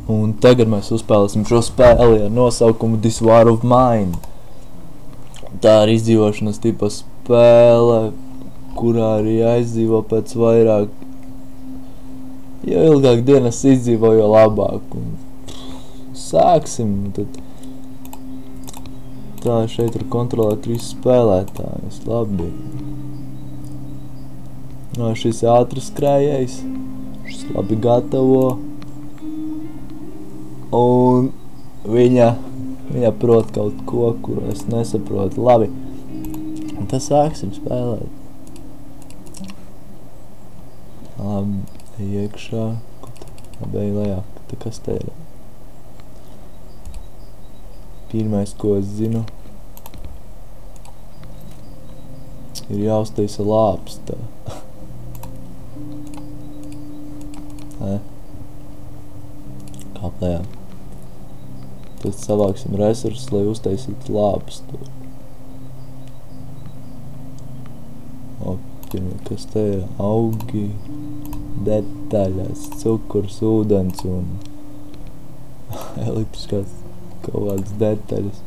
Un tagad mēs uzspēlēsim šo spēli ar nosaukumu This War of Mine. Tā ir izdzīvošanas tipa spēle, kurā arī aizdzīvo pēc vairāk. Jo ilgāk dienas izdzīvo, jo labāk. Un sāksim. Tad tā šeit var kontrolēt 3 spēlētājus. Labi. No, šis ātrs skrējējs. Šis labi gatavo. Un viņa prot kaut ko, kuru es nesaprotu. Labi. Un tad sāksim spēlēt. Labi, iekšā. Labi, lejā. Tad kas te ir? Pirmais, ko es zinu, ir jāuztaisa lāpsta. Kāp lejā. Tad savāksim resursus, lai uztaisītu lāpstu. Kas te ir? Augi, detaļas, cukurs, ūdens un elektriskās kaut kādas detaļas.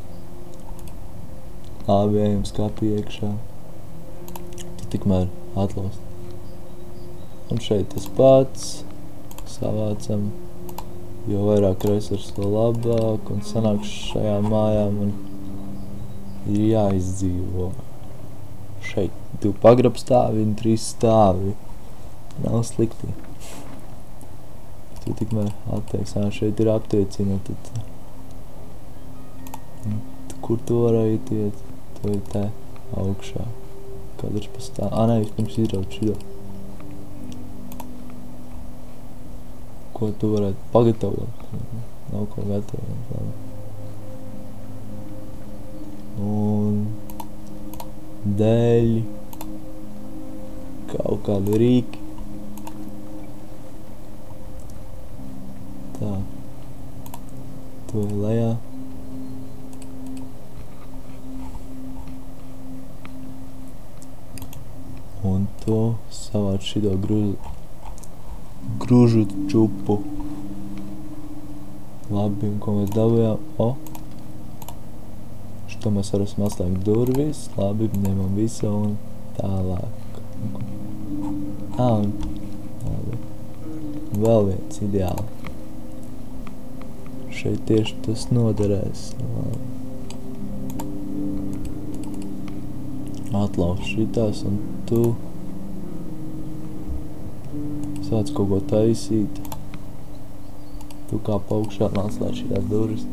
Labi, ejam skapī iekšā. Tad tikmēr atlaust. Un šeit tas pats. Savācam. Jo vairāk resursu, to labāk. Un sanāk šajā mājā man ir jāizdzīvo. Šeit 2 pagrabstāvi un 3 stāvi. Nav slikti. Tu tikmēr atteiks. Šeit ir aptiecina. Tad kur tu varēji iet? Tu ir te augšā. Kadrs pastāv. Nē, vispirms izraut šito. Ko tu varētu pagatavot? Nav ko gatavot. Un dēļi. Kaut kādu rīki. Tā. To ir lejā. Un to savāc šito grūžu čupu. Labi, un ko mēs dabujām? Šito mēs varam atslēgt durvis. Labi, ņemam visu un tālāk. Un labi. Vēl viens ideāli. Šeit tieši tas noderēs. Labi. Atlauz šitās un tu sāc kaut ko taisīt. Tu kā paugšā atslēdz šitās durvis.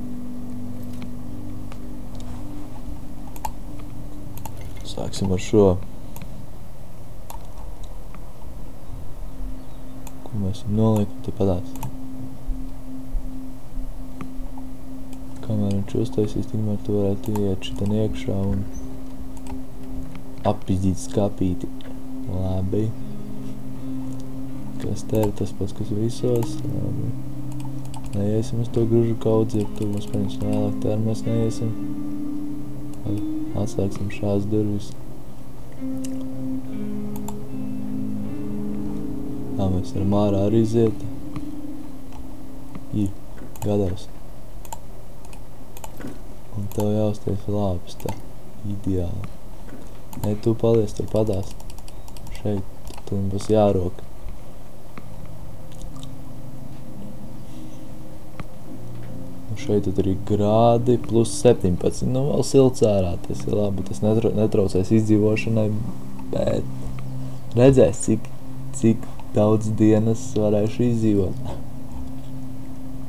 Sāksim ar šo. Ko mēs noliekam te padās. Kamēr viņš uztaisīs, tikmēr tu varētu iet šitan iekšā un appizdīt skapīti. Labi. Kas te ir tas pats, kas visos? Labi. Neiesim uz to gružu kaudzi, ir tu mums paņemsim vēlāk tēr, mēs neiesim. Labi. Atslēgsim šās durvis. Tā mēs varam ārā arī iziet. Gadās. Un tev jāuztais lāpsta. Ideāli. Nē, tu paliec, tur padās. Šeit, tu būs jāroka. Un šeit tad arī grādi plus 17. Nu, vēl silts ārā, tas ir labi, tas netraucēs izdzīvošanai, bet redzēs, cik daudz dienas varēšu izdzīvot.